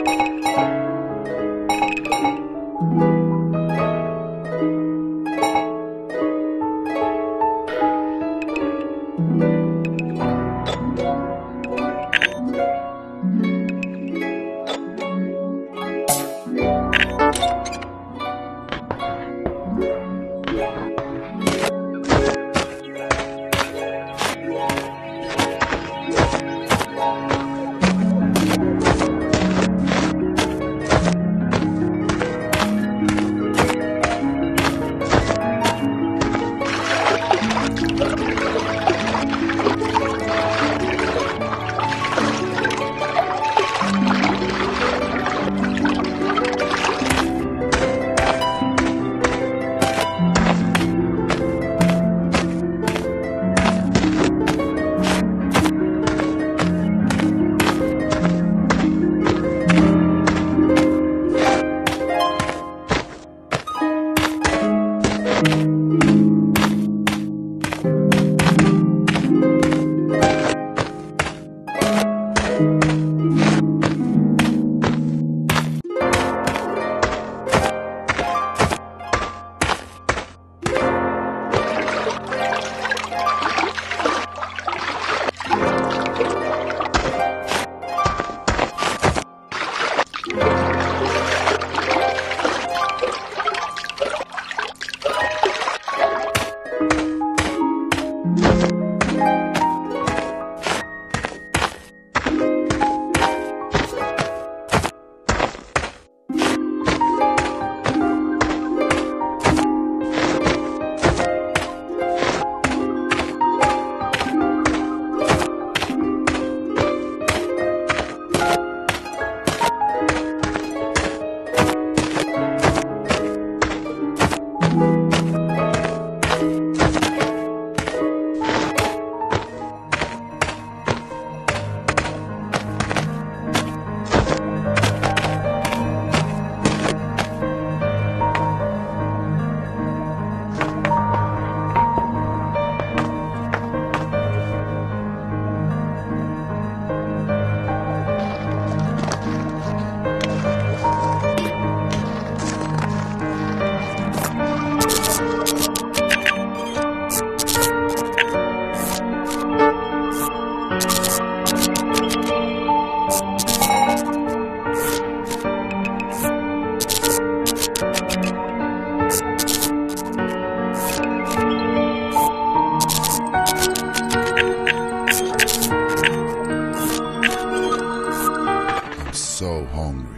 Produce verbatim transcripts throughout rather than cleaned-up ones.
so hungry.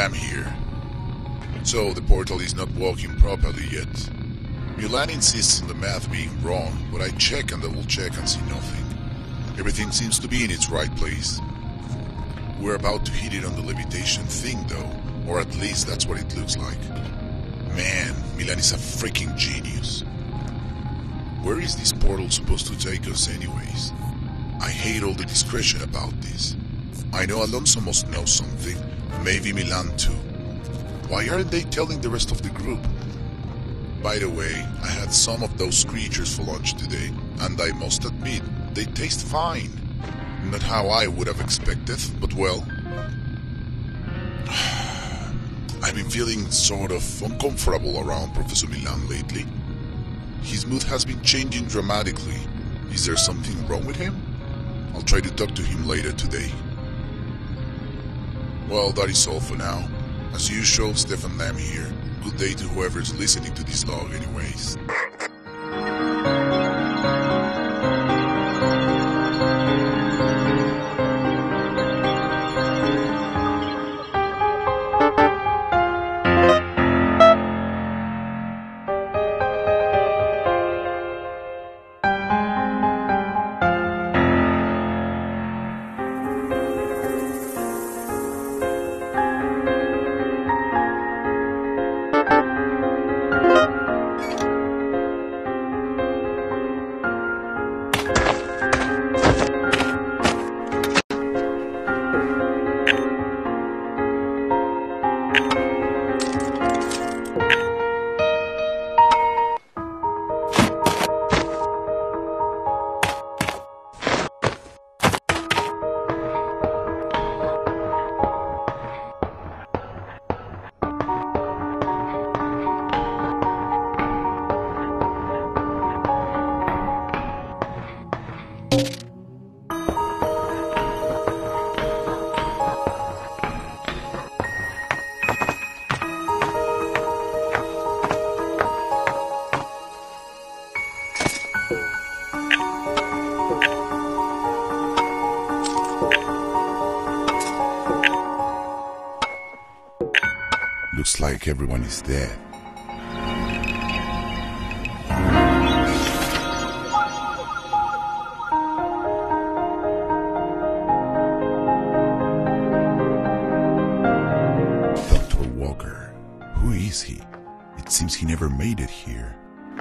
Lamb here. So, the portal is not working properly yet. Milan insists on the math being wrong, but I check and double check and see nothing. Everything seems to be in its right place. We're about to hit it on the levitation thing though, or at least that's what it looks like. Man, Milan is a freaking genius. Where is this portal supposed to take us anyways? I hate all the discretion about this. I know Alonso must know something, maybe Milan too. Why aren't they telling the rest of the group? By the way, I had some of those creatures for lunch today, and I must admit, they taste fine. Not how I would have expected, but well. I've been feeling sort of uncomfortable around Professor Milan lately. His mood has been changing dramatically. Is there something wrong with him? I'll try to talk to him later today. Well, that is all for now. As usual, Stefan Lamb here. Good day to whoever's listening to this log anyways. Looks like everyone is dead. Doctor Walker. Who is he? It seems he never made it here.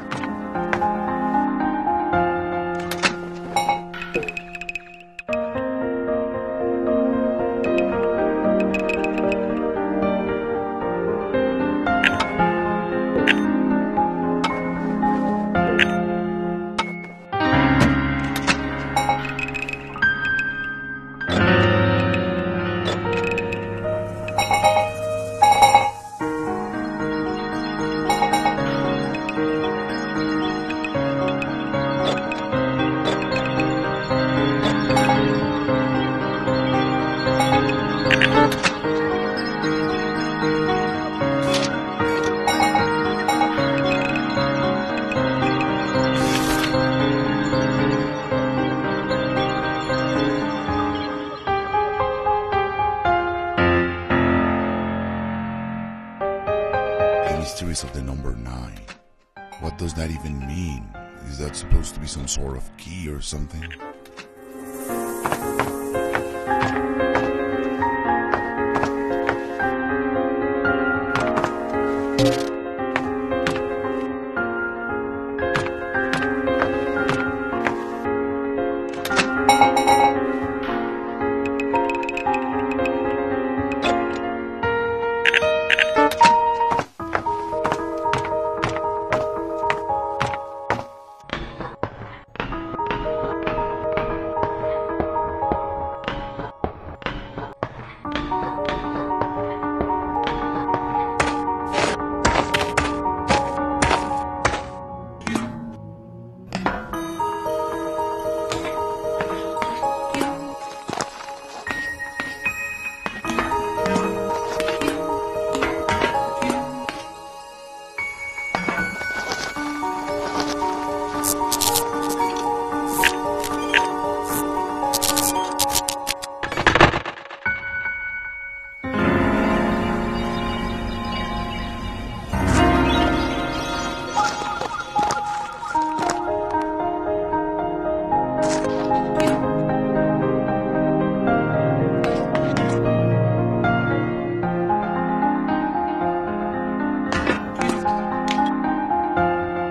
Mysteries of the number nine. What does that even mean? Is that supposed to be some sort of key or something?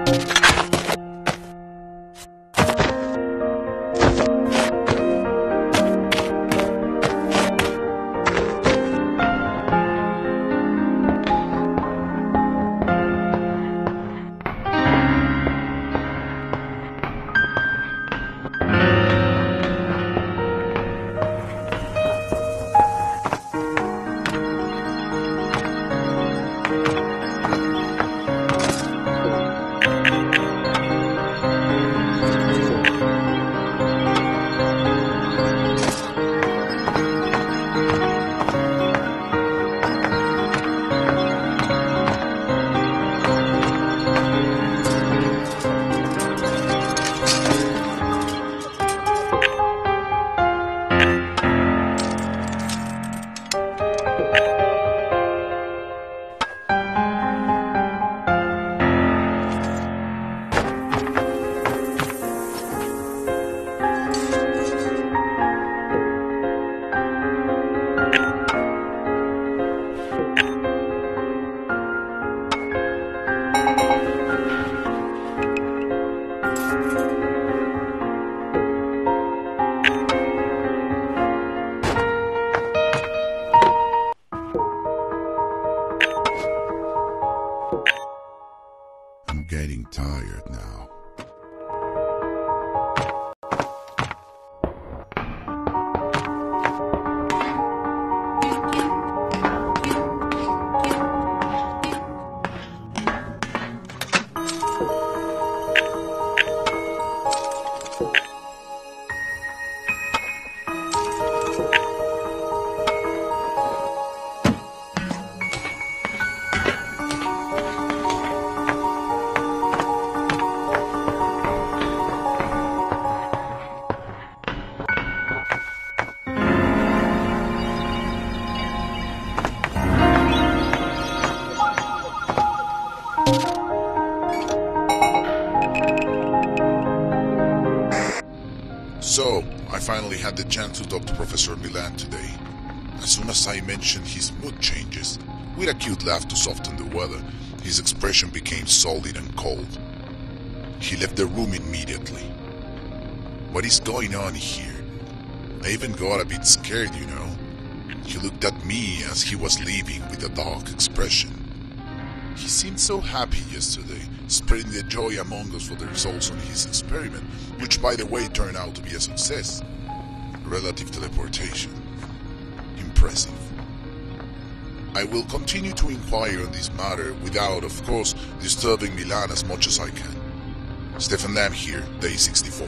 Getting tired now. So, I finally had the chance to talk to Professor Milan today. As soon as I mentioned his mood changes, with a cute laugh to soften the weather, his expression became solid and cold. He left the room immediately. What is going on here? I even got a bit scared, you know. He looked at me as he was leaving with a dark expression. He seemed so happy yesterday, spreading the joy among us for the results on his experiment, which by the way turned out to be a success. Relative teleportation. Impressive. I will continue to inquire on this matter without, of course, disturbing Milan as much as I can. Stefan Lamb here, day sixty-four.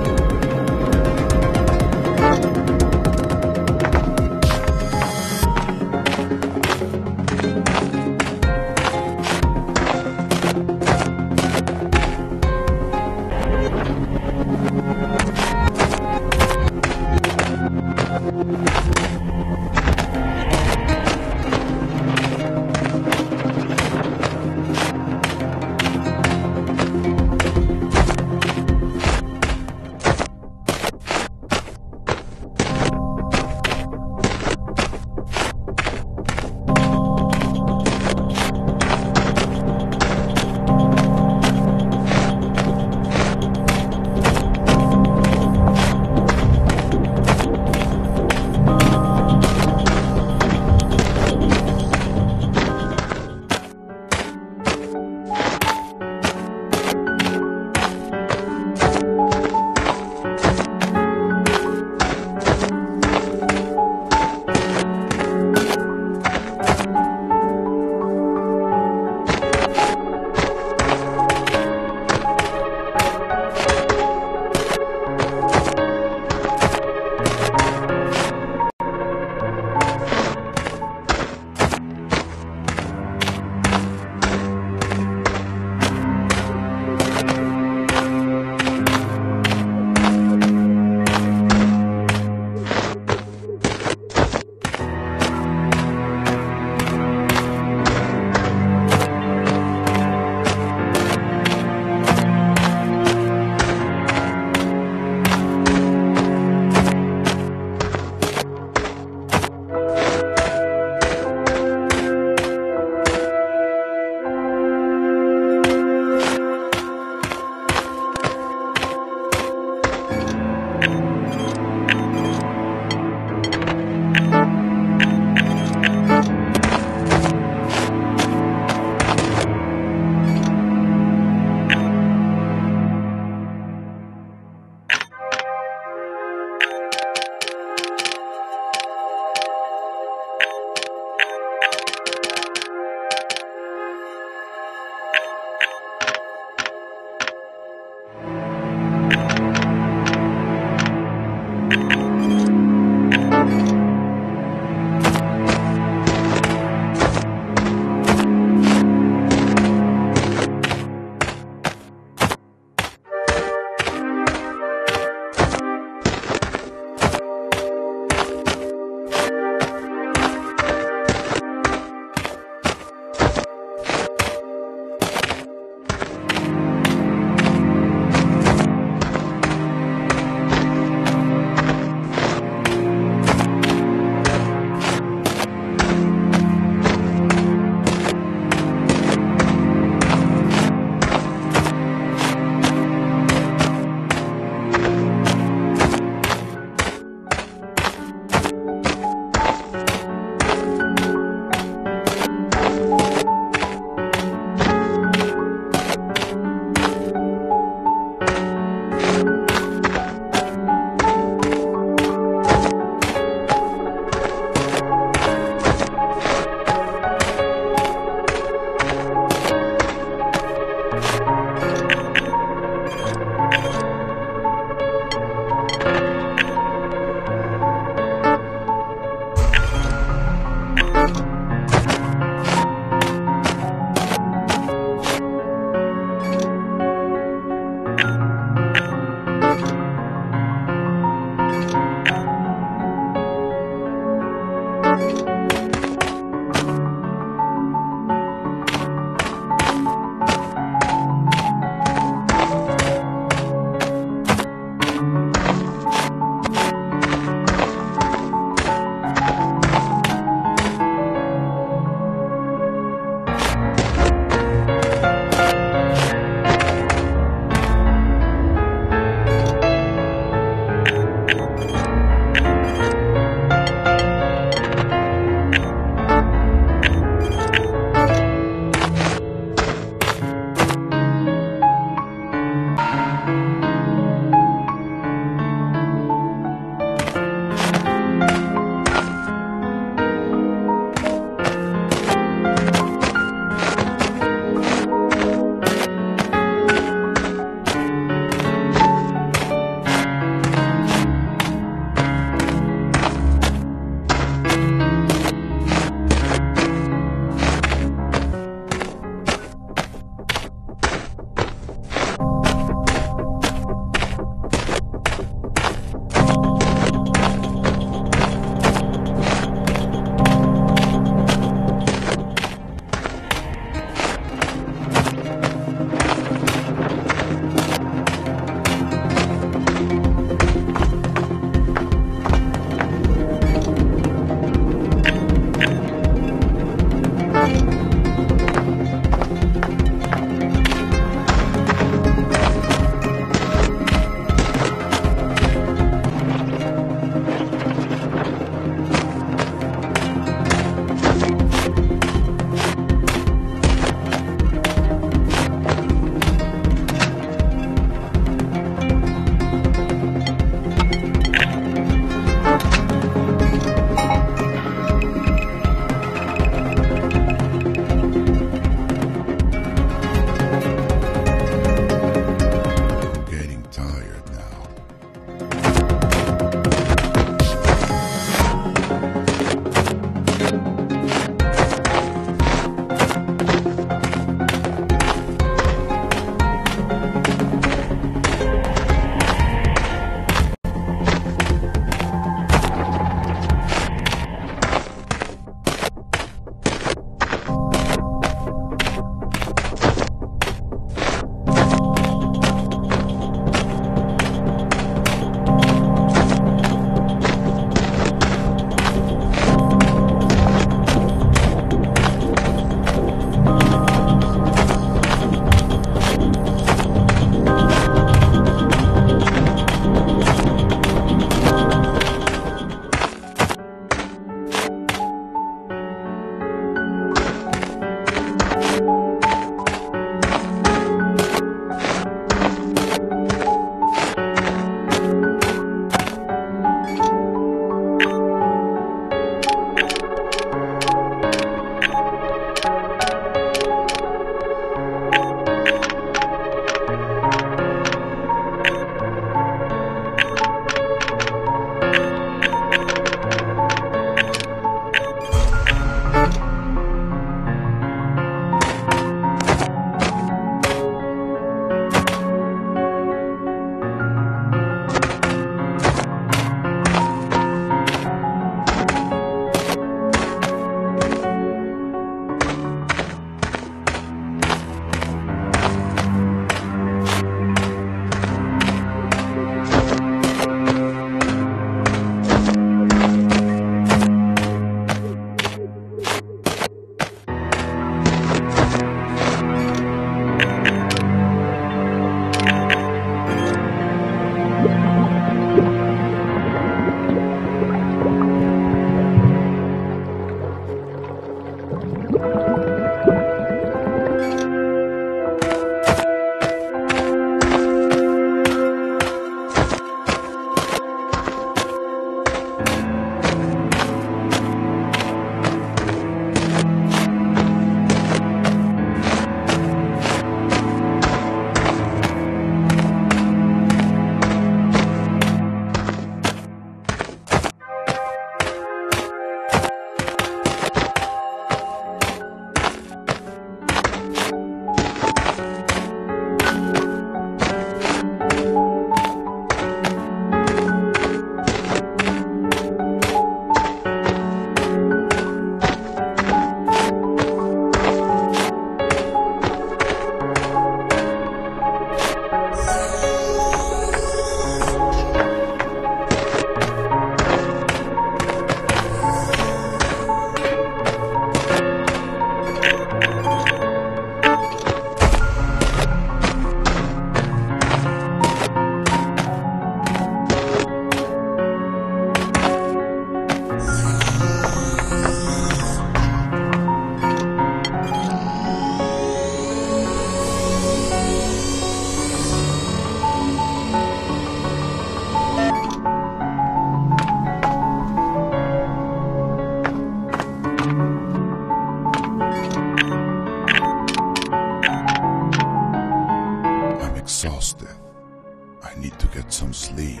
some sleep.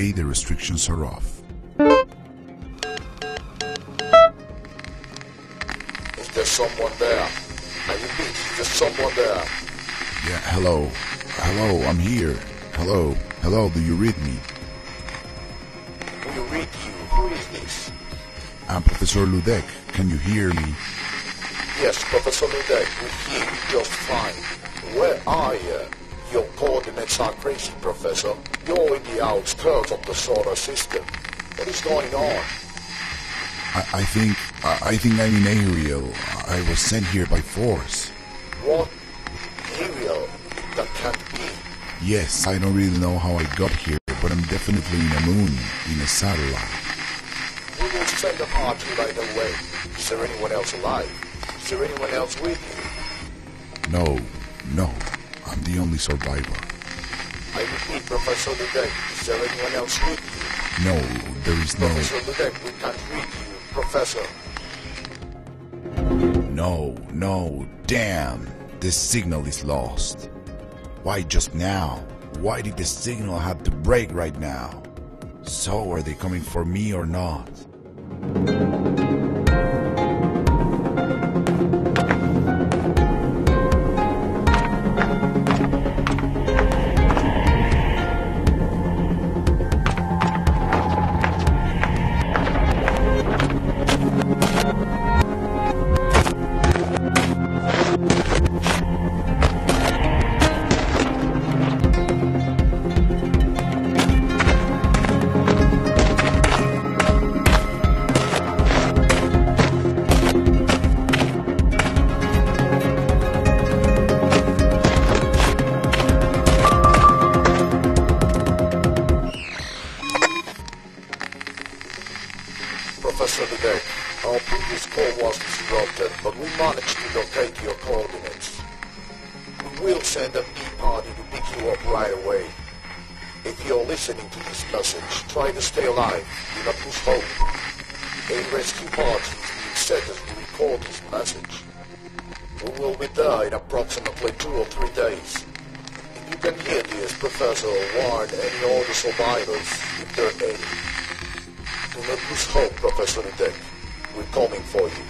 Today the restrictions are off. Is there someone there? I repeat, is there someone there? Yeah, hello. Hello, I'm here. Hello. Hello, do you read me? We read you. Who is this? I'm Professor Ludec. Can you hear me? Yes, Professor Ludec, we hear you just fine. Where are you? Your coordinates are crazy, Professor. You're in the outskirts of the solar system. What is going on? I, I think... I, I think I'm in Ariel. I was sent here by force. What? Ariel? That can't be. Yes, I don't really know how I got here, but I'm definitely in a moon, in a satellite. We will send a party right away. Is there anyone else alive? Is there anyone else with you? No, no. I'm the only survivor. I repeat, Professor Ludec, is there anyone else with you? No, there is no... Professor Ludec, we can't read you. Professor. No, no, damn. The signal is lost. Why just now? Why did the signal have to break right now? So, are they coming for me or not? Professor Ludec, our previous call was disrupted, but we managed to locate your coordinates. We will send a bee party to pick you up right away. If you're listening to this message, try to stay alive. Do not lose hope. A rescue party is being set as we record this message. We will be there in approximately two or three days. If you can hear this, Professor, warn any other survivors, if there are any. Do not lose hope, Professor Ludec. We're coming for you.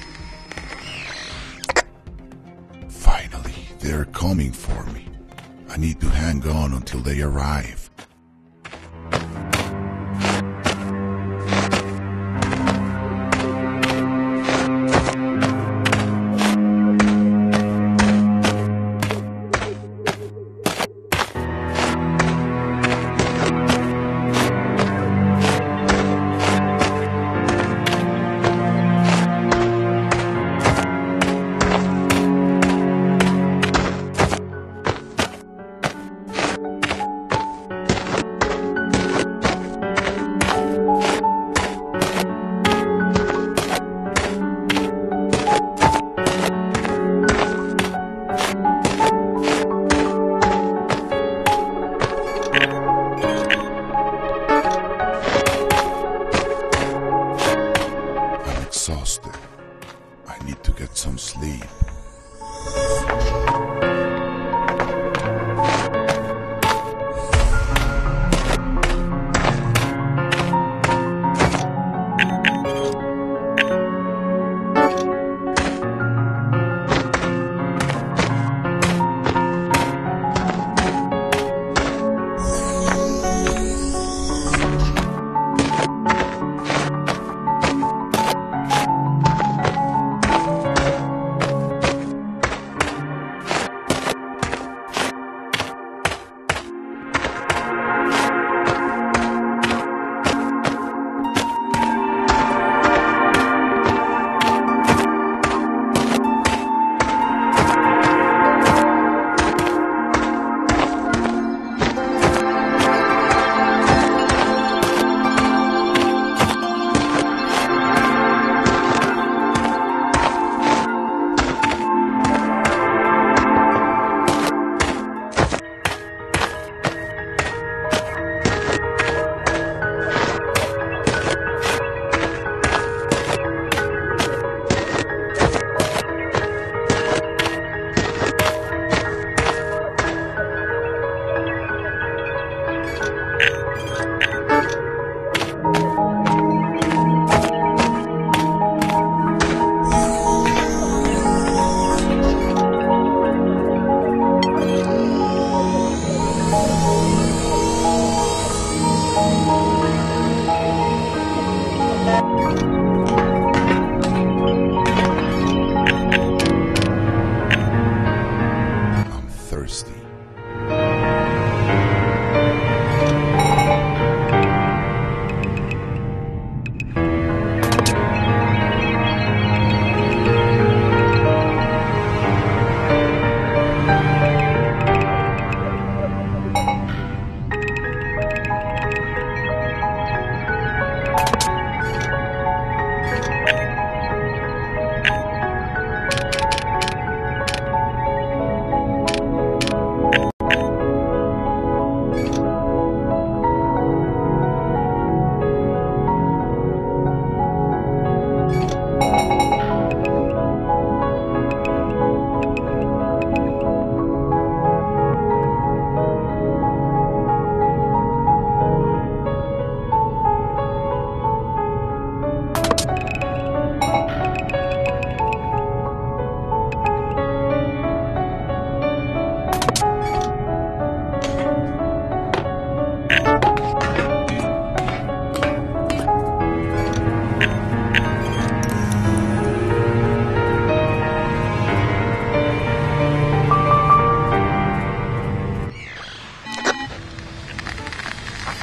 Finally, they're coming for me. I need to hang on until they arrive. Exhausted. I need to get some sleep.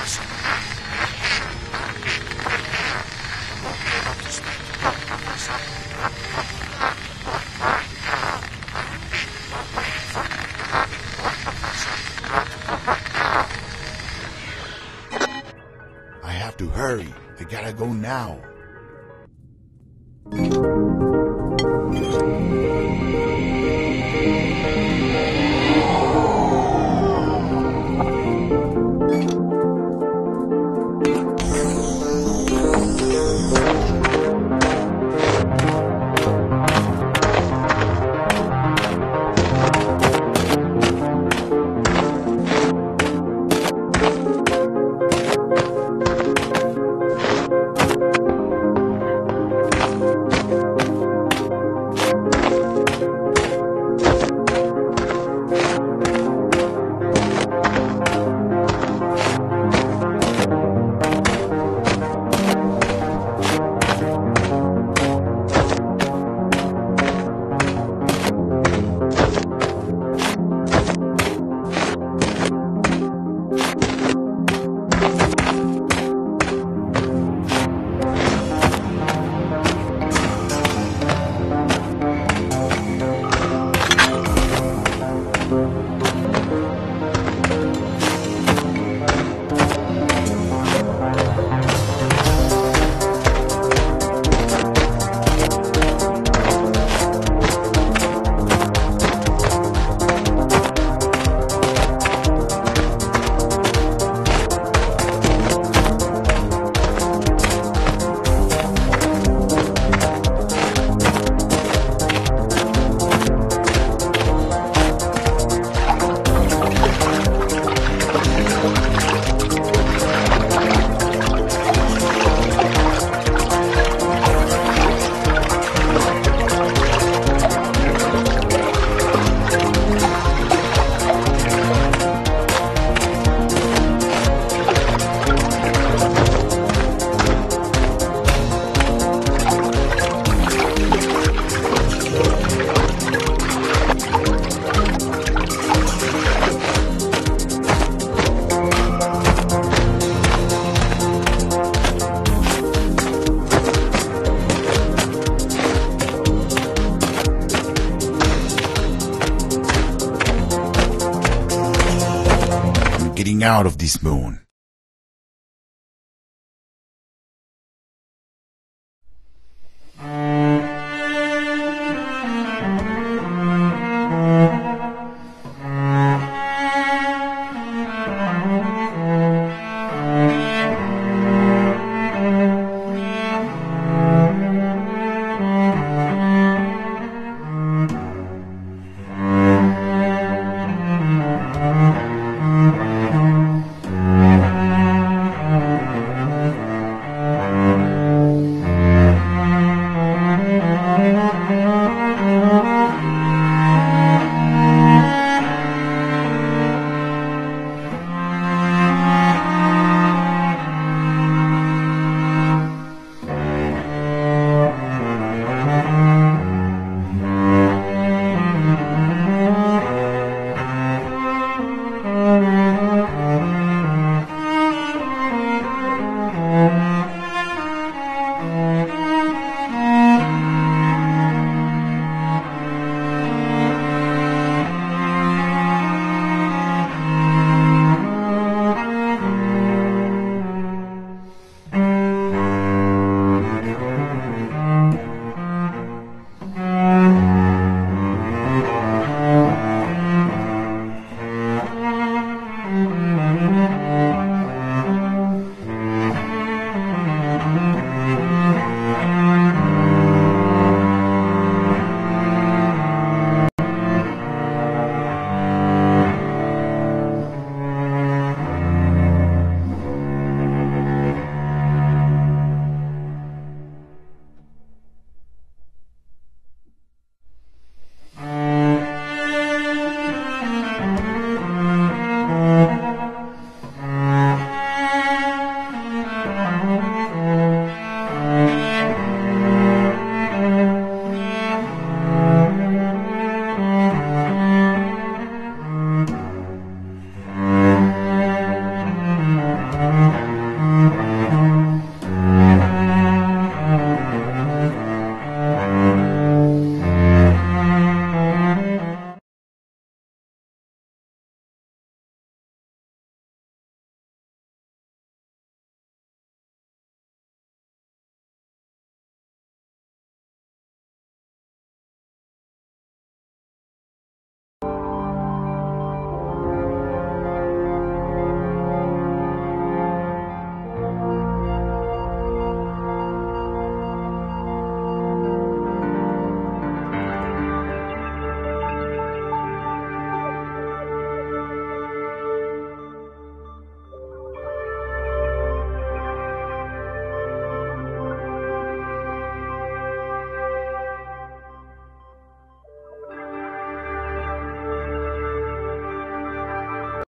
I have to hurry. I gotta go now. Getting out of this moon.